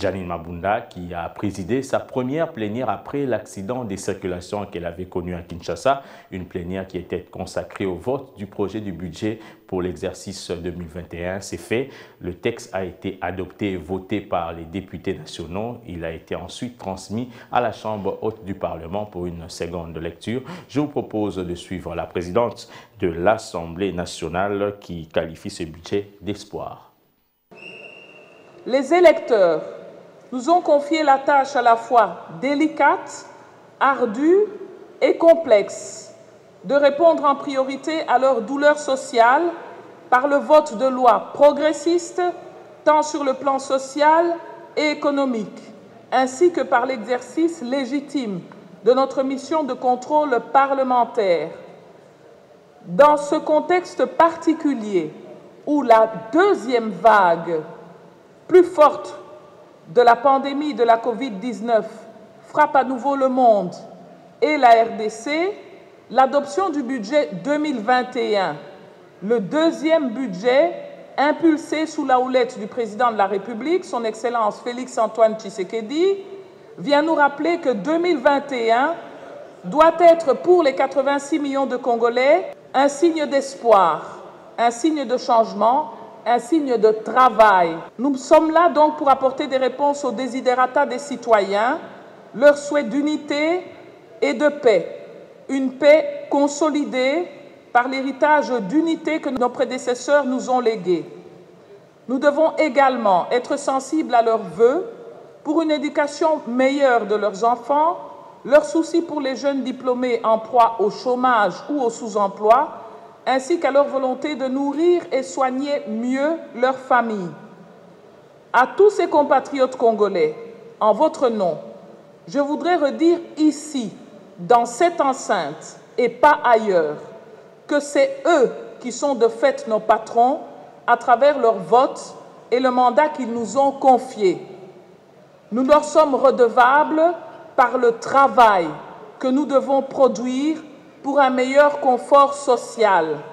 Janine Mabunda, qui a présidé sa première plénière après l'accident des circulations qu'elle avait connu à Kinshasa, une plénière qui était consacrée au vote du projet du budget pour l'exercice 2021. C'est fait, le texte a été adopté et voté par les députés nationaux. Il a été ensuite transmis à la Chambre haute du Parlement pour une seconde lecture. Je vous propose de suivre la présidente de l'Assemblée nationale qui qualifie ce budget d'espoir. Les électeurs nous ont confié la tâche à la fois délicate, ardue et complexe de répondre en priorité à leurs douleurs sociales par le vote de lois progressistes, tant sur le plan social et économique, ainsi que par l'exercice légitime de notre mission de contrôle parlementaire. Dans ce contexte particulier où la deuxième vague plus forte de la pandémie de la Covid-19 frappe à nouveau le monde et la RDC, l'adoption du budget 2021, le deuxième budget impulsé sous la houlette du président de la République, son Excellence Félix-Antoine Tshisekedi, vient nous rappeler que 2021 doit être pour les 86 millions de Congolais un signe d'espoir, un signe de changement, un signe de travail. Nous sommes là donc pour apporter des réponses aux desiderata des citoyens, leurs souhaits d'unité et de paix. Une paix consolidée par l'héritage d'unité que nos prédécesseurs nous ont légué. Nous devons également être sensibles à leurs vœux pour une éducation meilleure de leurs enfants, leur souci pour les jeunes diplômés en proie au chômage ou au sous-emploi, ainsi qu'à leur volonté de nourrir et soigner mieux leurs familles. À tous ces compatriotes congolais, en votre nom, je voudrais redire ici, dans cette enceinte et pas ailleurs, que c'est eux qui sont de fait nos patrons à travers leur vote et le mandat qu'ils nous ont confié. Nous leur sommes redevables par le travail que nous devons produire pour un meilleur confort social.